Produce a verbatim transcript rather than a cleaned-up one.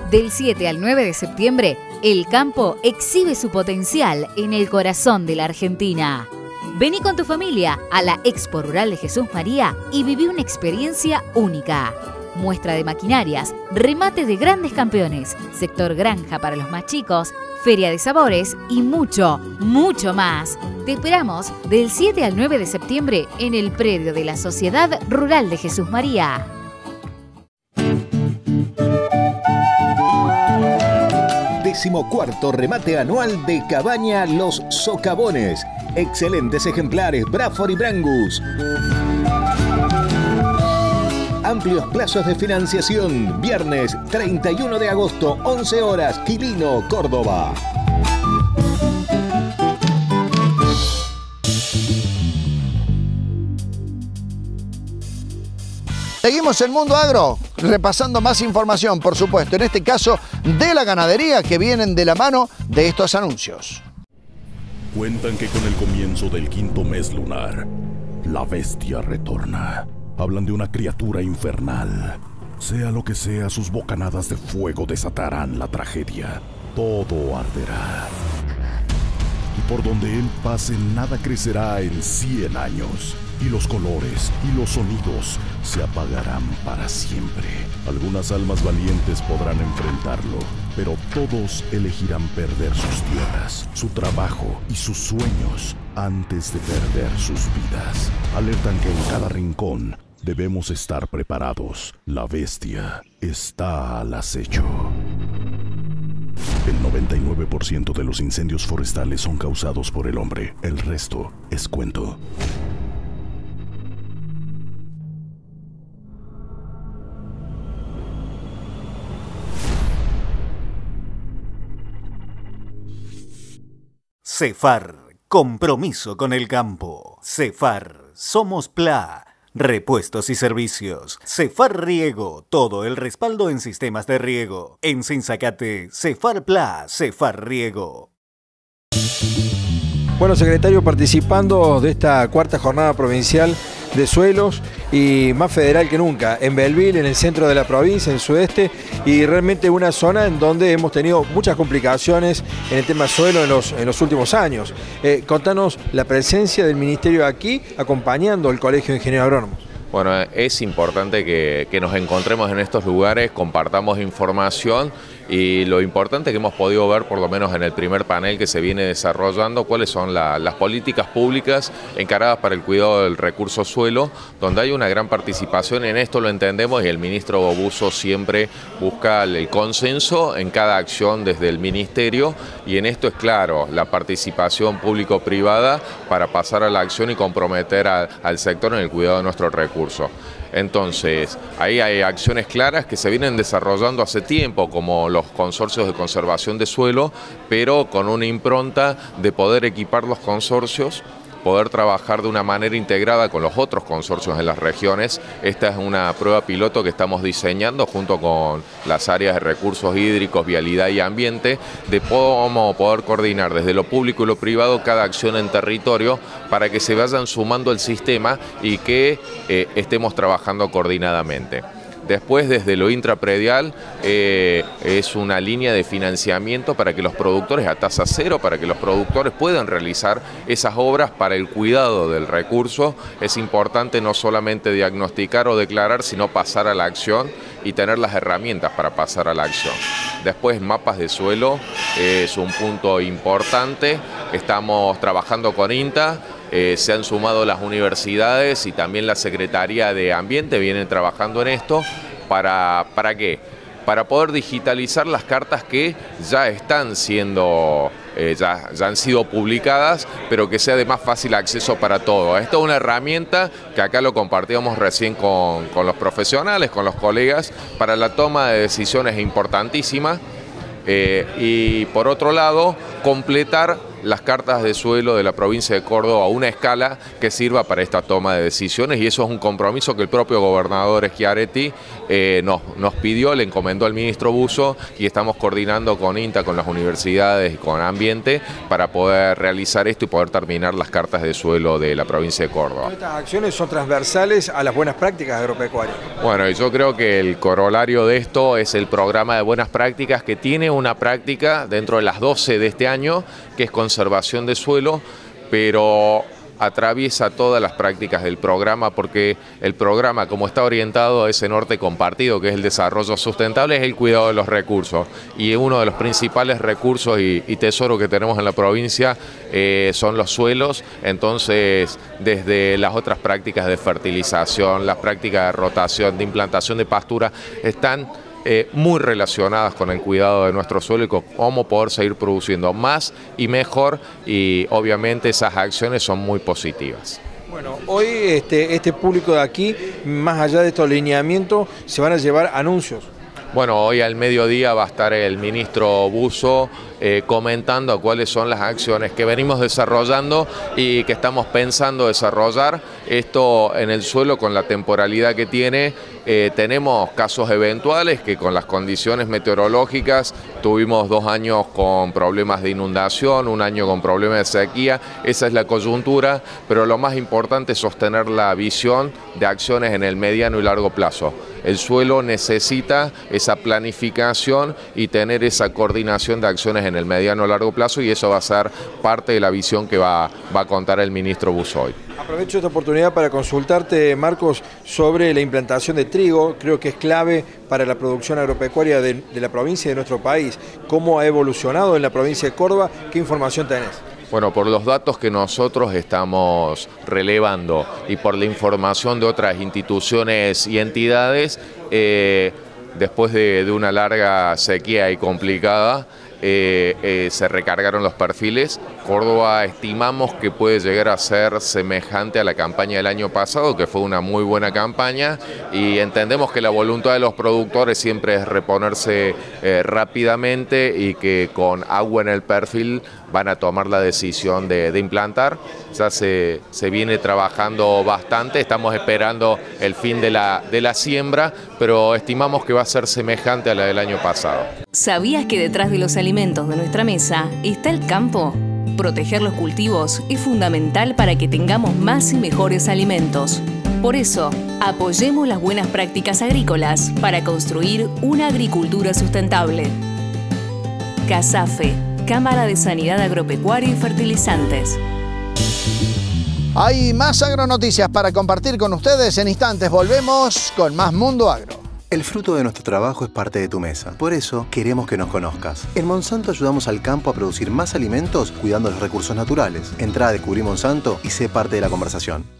Del siete al nueve de septiembre, el campo exhibe su potencial en el corazón de la Argentina. Vení con tu familia a la Expo Rural de Jesús María y viví una experiencia única. Muestra de maquinarias, remate de grandes campeones, sector granja para los más chicos, feria de sabores y mucho, mucho más. Te esperamos del siete al nueve de septiembre en el predio de la Sociedad Rural de Jesús María. Decimocuarto remate anual de Cabaña Los Socavones. Excelentes ejemplares Braford y Brangus. Amplios plazos de financiación. Viernes treinta y uno de agosto, once horas, Quilino, Córdoba. Seguimos en Mundo Agro, repasando más información, por supuesto, en este caso de la ganadería, que vienen de la mano de estos anuncios. Cuentan que con el comienzo del quinto mes lunar, la bestia retorna. Hablan de una criatura infernal. Sea lo que sea, sus bocanadas de fuego desatarán la tragedia. Todo arderá. Y por donde él pase, nada crecerá en cien años. Y los colores y los sonidos se apagarán para siempre. Algunas almas valientes podrán enfrentarlo, pero todos elegirán perder sus tierras, su trabajo y sus sueños antes de perder sus vidas. Alertan que en cada rincón debemos estar preparados. La bestia está al acecho. El noventa y nueve por ciento de los incendios forestales son causados por el hombre. El resto es cuento. Cefar, compromiso con el campo. Cefar, somos P L A, repuestos y servicios. Cefar Riego, todo el respaldo en sistemas de riego. En Sinzacate, Cefar P L A, Cefar Riego. Bueno, secretario, participando de esta cuarta jornada provincial de suelos y más federal que nunca, en Belleville, en el centro de la provincia, en el sudeste, y realmente una zona en donde hemos tenido muchas complicaciones en el tema suelo en los, en los últimos años. Eh, contanos la presencia del Ministerio aquí acompañando el Colegio de Ingenieros Agrónomos. Bueno, es importante que, que nos encontremos en estos lugares, compartamos información y lo importante que hemos podido ver, por lo menos en el primer panel que se viene desarrollando, cuáles son la, las políticas públicas encaradas para el cuidado del recurso suelo, donde hay una gran participación en esto, lo entendemos, y el ministro Bobuso siempre busca el consenso en cada acción desde el ministerio, y en esto es claro, la participación público-privada para pasar a la acción y comprometer a, al sector en el cuidado de nuestro recurso. Entonces, ahí hay acciones claras que se vienen desarrollando hace tiempo, como los consorcios de conservación de suelo, pero con una impronta de poder equipar los consorcios, poder trabajar de una manera integrada con los otros consorcios en las regiones. Esta es una prueba piloto que estamos diseñando junto con las áreas de recursos hídricos, vialidad y ambiente, de cómo poder coordinar desde lo público y lo privado cada acción en territorio para que se vayan sumando al sistema y que eh, estemos trabajando coordinadamente. Después, desde lo intrapredial, eh, es una línea de financiamiento para que los productores, a tasa cero, para que los productores puedan realizar esas obras para el cuidado del recurso. Es importante no solamente diagnosticar o declarar, sino pasar a la acción y tener las herramientas para pasar a la acción. Después, mapas de suelo eh, es un punto importante. Estamos trabajando con INTA. Eh, se han sumado las universidades y también la Secretaría de Ambiente vienen trabajando en esto. ¿Para, para qué? Para poder digitalizar las cartas que ya están siendo, eh, ya, ya han sido publicadas, pero que sea de más fácil acceso para todos. Esto es una herramienta que acá lo compartíamos recién con, con los profesionales, con los colegas, para la toma de decisiones importantísimas. Eh, y por otro lado, completar las cartas de suelo de la provincia de Córdoba a una escala que sirva para esta toma de decisiones, y eso es un compromiso que el propio gobernador Schiaretti eh, nos, nos pidió, le encomendó al ministro Busso, y estamos coordinando con INTA, con las universidades y con Ambiente para poder realizar esto y poder terminar las cartas de suelo de la provincia de Córdoba. Estas acciones son transversales a las buenas prácticas agropecuarias. Bueno, yo creo que el corolario de esto es el programa de buenas prácticas, que tiene una práctica dentro de las doce de este año, que es conservación de suelo, pero atraviesa todas las prácticas del programa, porque el programa, como está orientado a ese norte compartido, que es el desarrollo sustentable, es el cuidado de los recursos. Y uno de los principales recursos y, y tesoros que tenemos en la provincia eh, son los suelos. Entonces, desde las otras prácticas de fertilización, las prácticas de rotación, de implantación de pastura, están Eh, muy relacionadas con el cuidado de nuestro suelo y con cómo poder seguir produciendo más y mejor, y obviamente esas acciones son muy positivas. Bueno, hoy este, este público de aquí, más allá de estos lineamientos, se van a llevar anuncios. Bueno, hoy al mediodía va a estar el ministro Busso eh, comentando cuáles son las acciones que venimos desarrollando y que estamos pensando desarrollar. Esto en el suelo, con la temporalidad que tiene, eh, tenemos casos eventuales que con las condiciones meteorológicas tuvimos dos años con problemas de inundación, un año con problemas de sequía. Esa es la coyuntura, pero lo más importante es sostener la visión de acciones en el mediano y largo plazo. El suelo necesita esa planificación y tener esa coordinación de acciones en el mediano y largo plazo, y eso va a ser parte de la visión que va, va a contar el ministro Busso hoy. Aprovecho esta oportunidad para consultarte, Marcos, sobre la implantación de trigo. Creo que es clave para la producción agropecuaria de, de la provincia y de nuestro país. ¿Cómo ha evolucionado en la provincia de Córdoba? ¿Qué información tenés? Bueno, por los datos que nosotros estamos relevando y por la información de otras instituciones y entidades, eh, después de, de una larga sequía y complicada, eh, eh, se recargaron los perfiles. Córdoba estimamos que puede llegar a ser semejante a la campaña del año pasado, que fue una muy buena campaña, y entendemos que la voluntad de los productores siempre es reponerse eh, rápidamente, y que con agua en el perfil van a tomar la decisión de, de implantar. Ya se, se viene trabajando bastante, estamos esperando el fin de la, de la siembra, pero estimamos que va a ser semejante a la del año pasado. ¿Sabías que detrás de los alimentos de nuestra mesa está el campo? Proteger los cultivos es fundamental para que tengamos más y mejores alimentos. Por eso, apoyemos las buenas prácticas agrícolas para construir una agricultura sustentable. CASAFE, Cámara de Sanidad Agropecuaria y Fertilizantes. Hay más agronoticias para compartir con ustedes. En instantes volvemos con más Mundo Agro. El fruto de nuestro trabajo es parte de tu mesa. Por eso queremos que nos conozcas. En Monsanto ayudamos al campo a producir más alimentos cuidando los recursos naturales. Entrá a Descubrí Monsanto y sé parte de la conversación.